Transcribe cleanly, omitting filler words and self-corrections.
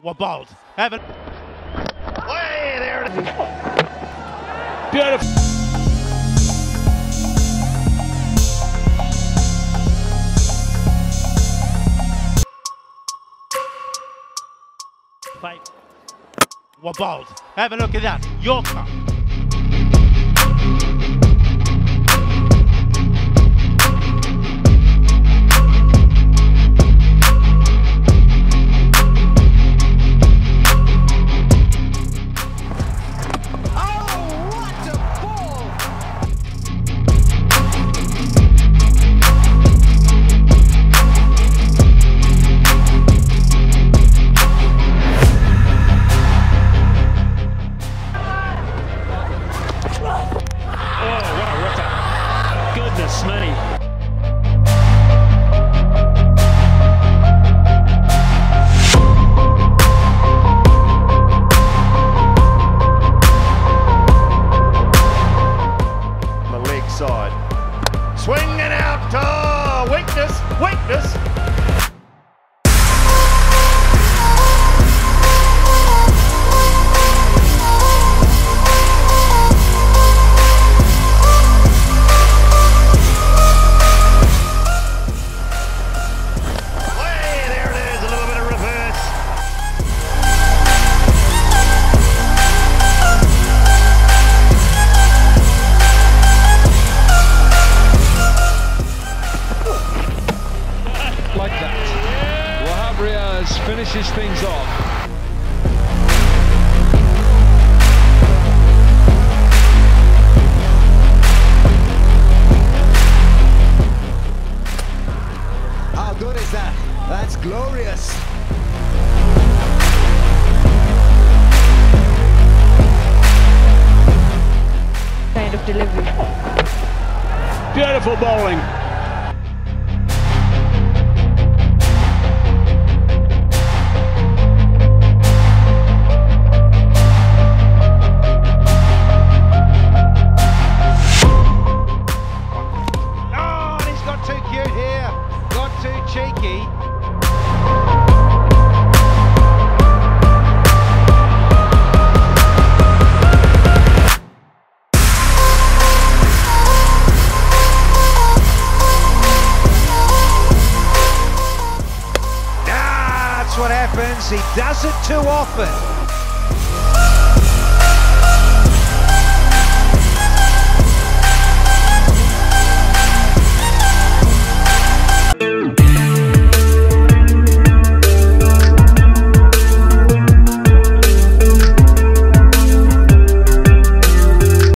Wahab. Have it. Way there it is. Beautiful. Wahab. Have a look at that. Yorker. Goodness me. The leg side. Swinging out. Oh, weakness. Like that. Wahab Riaz finishes things off. How good is that? That's glorious. Kind of delivery. Beautiful bowling. Too cute here, got too cheeky. That's what happens. He does it too often.